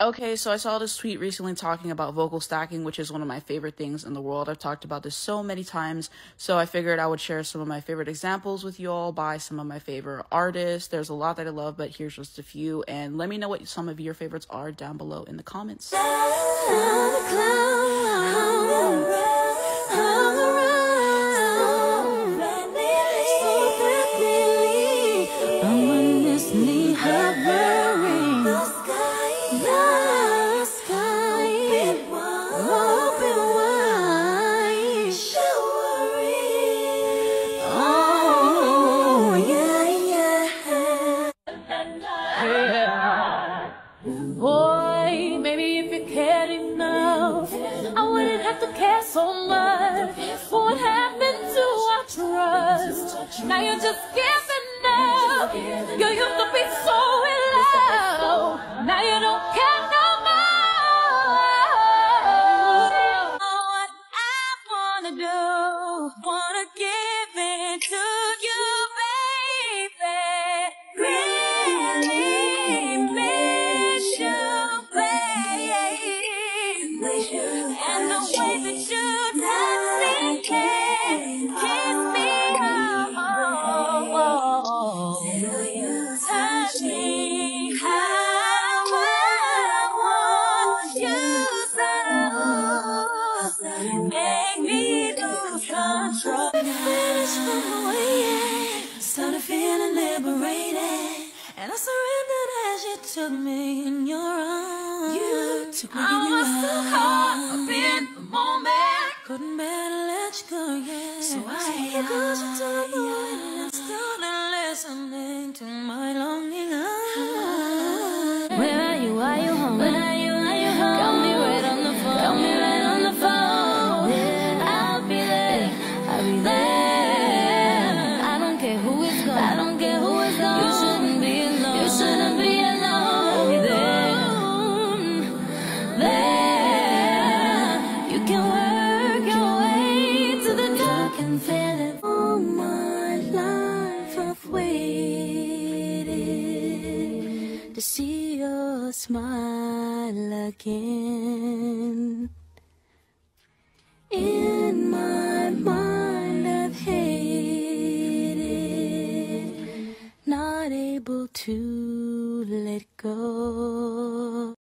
Okay, so I saw this tweet recently talking about vocal stacking, which is one of my favorite things in the world. I've talked about this so many times, so I figured I would share some of my favorite examples with you all by some of my favorite artists. There's a lot that I love, but here's just a few, and let me know what some of your favorites are down below in the comments. Boy, maybe if you cared enough, I wouldn't have to care so much. What happened to our trust? Now you're just giving up. You used to be so in love. Now you don't care no more. What I wanna do, wanna give it to you, baby. Really miss you, babe. And the way that you touch me, kiss me, touch me how I want you so. Make me lose control. Finish from the way, started feeling liberated, and I surrendered as you took me in your arms. You took me in your arms. So caught up in the moment, couldn't bear to let you go, yeah. So I took closer to the wind and started listening to my longing heart. Where are you? Are you home? Where are you? Are you home? Call me right on the phone. Call me right on the phone. Yeah, I'll be there. I'll be there. I don't care who is gone. I don't care who is gone. You shouldn't be alone. You shouldn't be alone. I'll be there. There. You can work your way to the dark and feel it. All my life I've waited to see your smile again. In my mind I've hated, not able to let go.